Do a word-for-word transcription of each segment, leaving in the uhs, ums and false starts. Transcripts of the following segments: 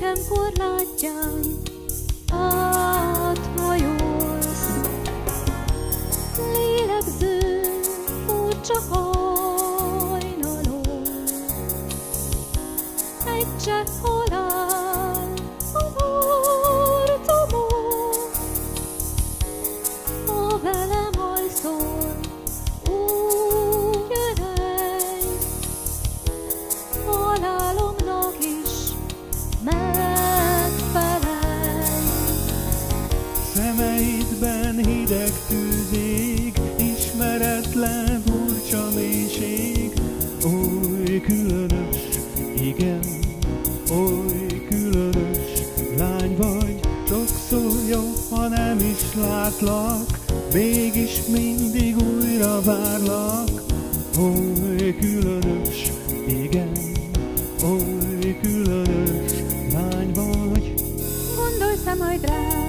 nekem korlátján áthajolsz. Lélegző, furcsa hajnalon, egy csepp halál az arcomon. Ha velem alszol, úgy öreg, halálomnak is megfelelj. Szemeidben hideg tűz ég, ismeretlen furcsa mélység. Oly különös, igen, oly különös lány vagy. Sokszor jobb, ha nem is látlak, mégis mindig újra várlak. Oly különös, igen, oly különös lány vagy. Gondolsz-e majd rám,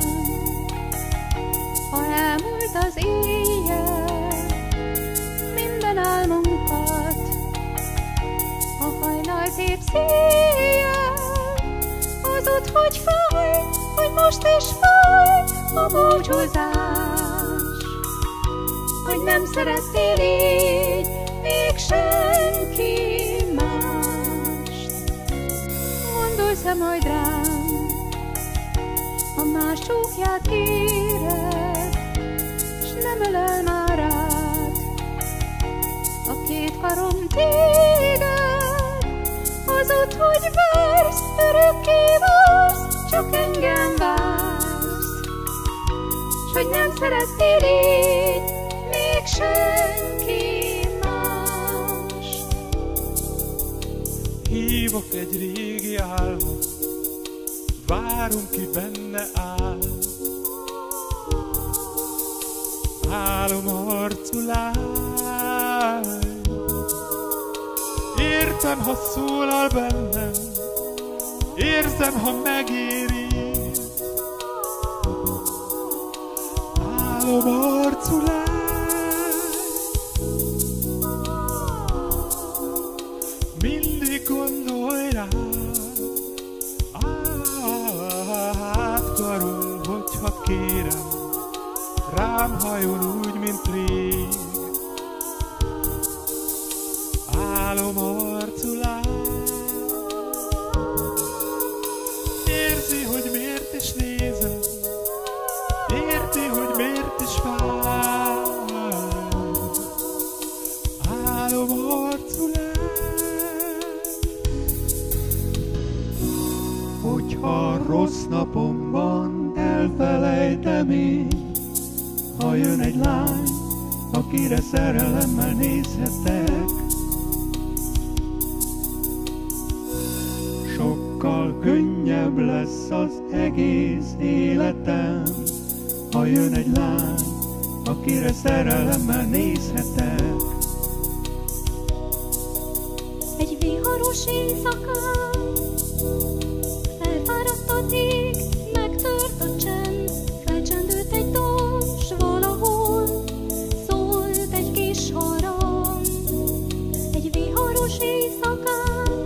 ha elmúlt az éjjel, minden álmunkat, a hajnal szép széjjel, az ott hogy fáj, hogy most is fáj a búcsúzás, hogy nem szerettél így még senki mást. Gondolsz-e majd rám, ha más csókját kéred, s nem ölel már rád a két karom téged, az ott, hogy vársz, örökké vársz, csak engem vársz, s hogy nem szerettél így még senki más. Hívok egy régi álmot, várom, ki benne áll. Álom arcú lány, értem, ha szólal bennem, érzem, ha megérint. Álom arcú lány, mindig gondolj rám. Átkarol, hogyha kérem, rám hajol úgy, mint rég. Álom arcú lány, érzi, hogy miért is nézem, érti, hogy miért is fáj. Álom arcú lány, hogyha rossz napomban elfelejtem én, ha jön egy lány, akire szerelemmel nézhetek, sokkal könnyebb lesz az egész életem, ha jön egy lány, akire szerelemmel nézhetek. Egy viharos éjszakán felfáradt az ég, megtört a csend, felcsendült egy dal, s valahol szólt egy kis harang. Egy viharos éjszakán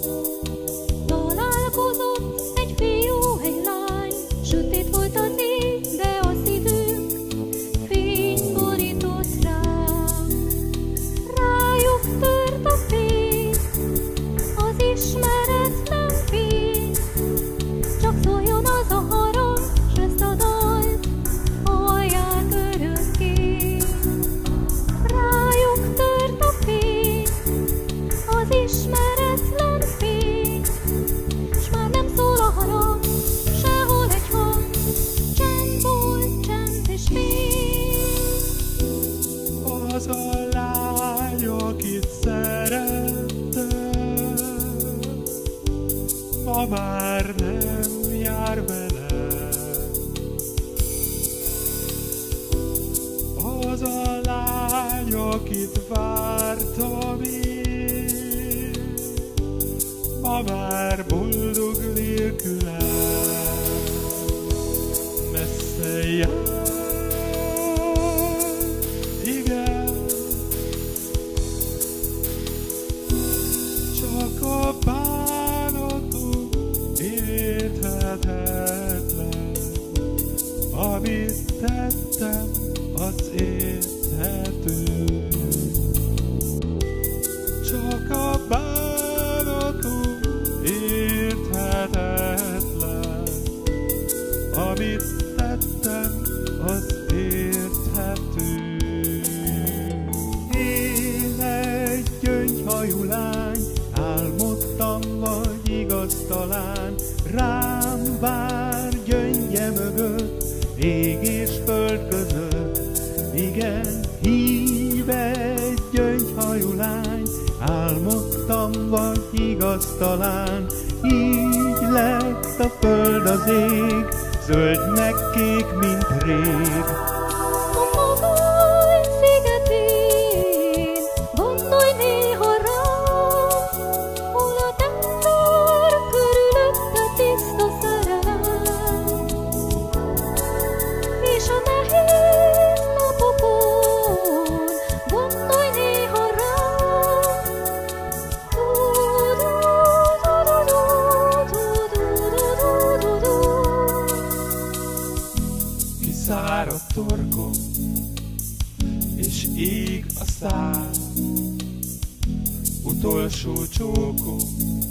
találkozott egy fiú, egy lány, sötét volt az ég, de a szívünk fény borított rám. Rájuk tört a fény, az ismeretlen fény, csak szóljon az a harang, s ezt a dalt hallják örökké. Rájuk tört a fény, az ismeretlen fény, s már nem szól a harang, sehol egy hang, csend volt, csend és fény. Az a lány, akit szerettem, ma már nem jár velem. Az a lány, akit vártam én, ma már boldog nélkülem. Messze jár, igen, csak a bánatom él. érthetetlen, amit tettem, az érthető. Csak a bánatom érthetetlen, amit tettem, az érthető. Én egy gyöngyhajú lány, álmodtam, vagy igaz talán, rám vár gyöngye mögött, ég és föld között. Igen, hív egy gyöngyhajú lány, álmodtam, vagy igaz talán, így lett a föld az ég, zöldnek kék, mint rég. A magány szigetén gondolj néha rám, hol a tenger körülötte tiszta szerelem, és a nehéz napokon gondolj néha rám. Kiszáradt torkom, és ég a szám, utolsó csókom,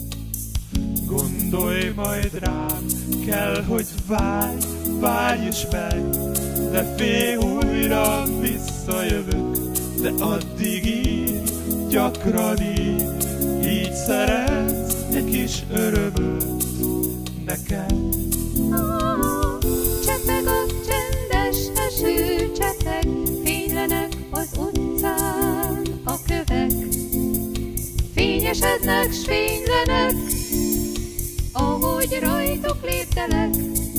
gondolj majd rám, kell, hogy várj, várj is meg, de félj, újra visszajövök, de addig így, gyakran így, így szeretsz egy kis örömöt nekem. Csetteg a csendes eső, csetteg, fénylenek az utcán a kövek, fényesednek s fénylenek, ahogy rajtuk léptelek.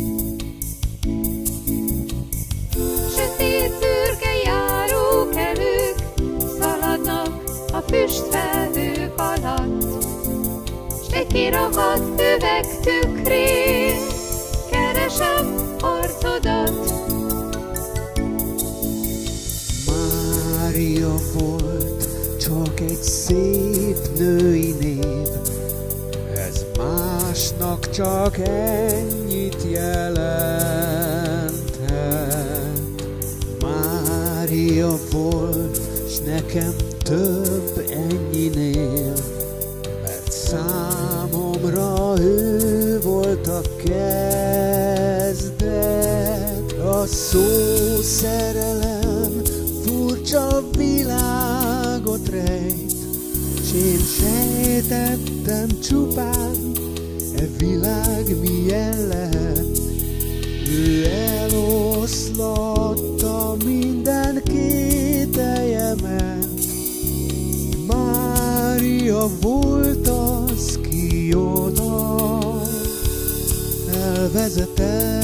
Sötét szürke járókelők szaladnak a füstfelhők alatt, s egy kirakat üveg tükrén keresem arcodat. Mária volt csak egy szép női név, ez másnak csak ennyit jelenthet. Mária volt, s nekem több ennyinél, mert számomra ő volt a kezdet. A szó szerelem furcsa világot rejt, s én sejtettem csupán, e világ milyen lehet. Ő eloszlatta minden kételjemet. Mária volt az, ki oda elvezetett.